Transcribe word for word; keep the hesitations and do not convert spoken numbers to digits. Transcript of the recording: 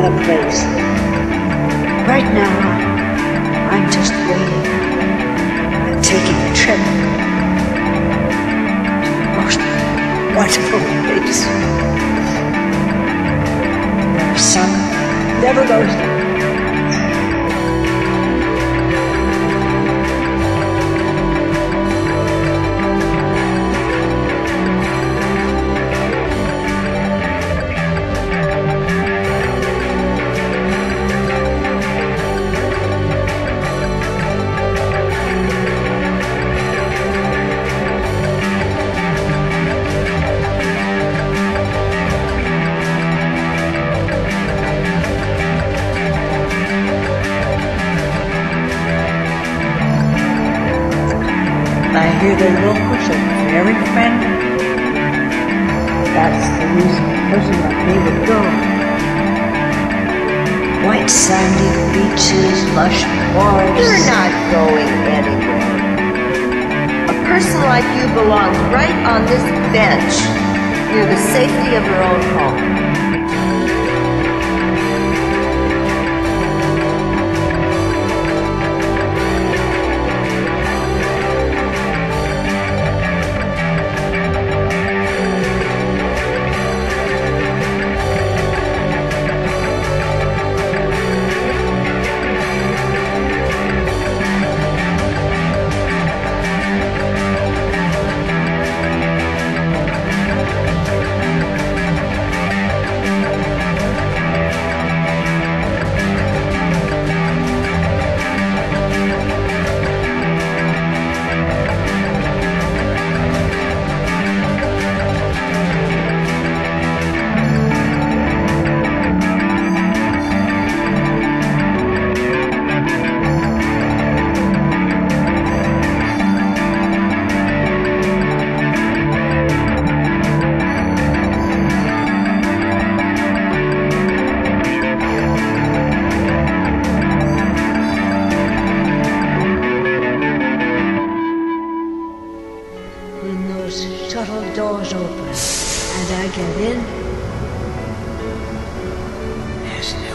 a place. Right now, I'm just waiting. I'm taking a trip to the most wonderful place where the sun never goes down. I hear the locals are very friendly. That's the reason a person like me would go. White sandy beaches, lush forests. You're not going anywhere. A person like you belongs right on this bench, near the safety of her own home. When those shuttle doors open and I get in, there's